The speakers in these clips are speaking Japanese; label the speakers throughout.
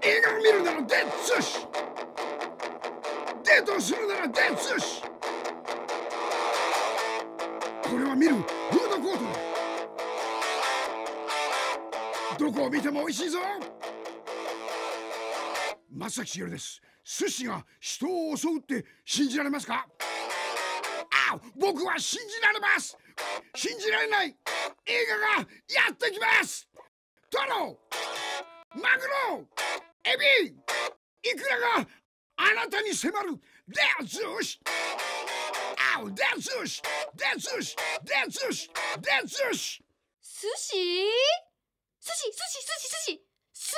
Speaker 1: 映画を見るならデッツシ、デートをするならデッツシ。これは見るフードコートだ。どこを見ても美味しいぞ。松崎しげるです。寿司が人を襲うって信じられますか？あ、僕は信じられます。信じられない映画がやってきます。トロ、マグロ、エビ、イクラがあなたに迫る。デッツシ、あ、デッツシ、デッツシ、デッツシ、デッツシ。
Speaker 2: 寿司？寿司、寿司、寿司、寿司、寿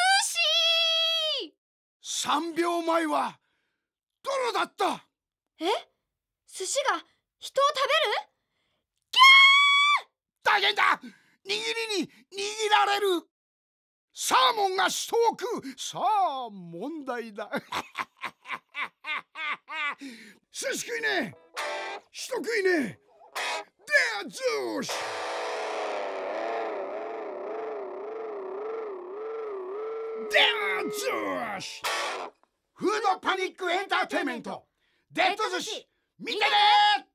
Speaker 2: 司。
Speaker 1: 3秒前はトロだった。
Speaker 2: え？寿司が人を食べる？
Speaker 1: 大変だ。握りに握られる。サーモンが人を食う。さあ問題だ。寿司食いねえ、人食いねえ。デアズーシ、デアズーシ。フードパニックエンターテインメント、デッド寿司見てね。